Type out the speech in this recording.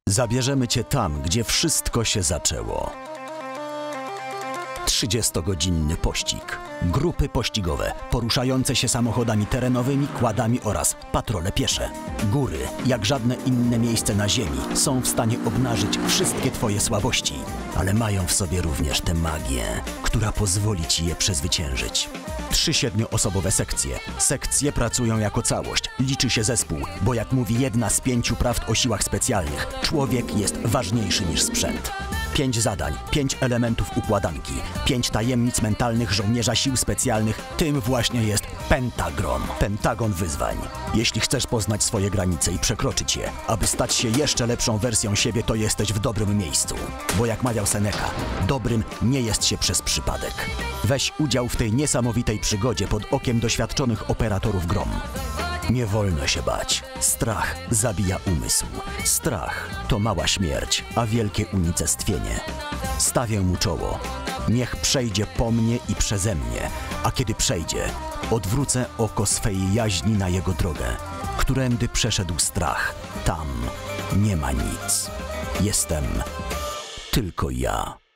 Zabierzemy cię tam, gdzie wszystko się zaczęło. 30-godzinny pościg. Grupy pościgowe, poruszające się samochodami terenowymi, kładami oraz patrole piesze. Góry, jak żadne inne miejsce na ziemi, są w stanie obnażyć wszystkie twoje słabości, ale mają w sobie również tę magię, która pozwoli ci je przezwyciężyć. 3 7-osobowe sekcje. Sekcje pracują jako całość. Liczy się zespół, bo jak mówi jedna z 5 prawd o siłach specjalnych, człowiek jest ważniejszy niż sprzęt. 5 zadań, 5 elementów układanki, 5 tajemnic mentalnych żołnierza sił specjalnych. Tym właśnie jest Pentagron. Pentagon wyzwań. Jeśli chcesz poznać swoje granice i przekroczyć je, aby stać się jeszcze lepszą wersją siebie, to jesteś w dobrym miejscu. Bo jak mawiał Seneca, dobrym nie jest się przez przypadek. Weź udział w tej niesamowitej przygodzie pod okiem doświadczonych operatorów GROM. Nie wolno się bać. Strach zabija umysł. Strach to mała śmierć, a wielkie unicestwienie. Stawię mu czoło. Niech przejdzie po mnie i przeze mnie, a kiedy przejdzie, odwrócę oko swej jaźni na jego drogę, którędy przeszedł strach. Tam nie ma nic. Jestem tylko ja.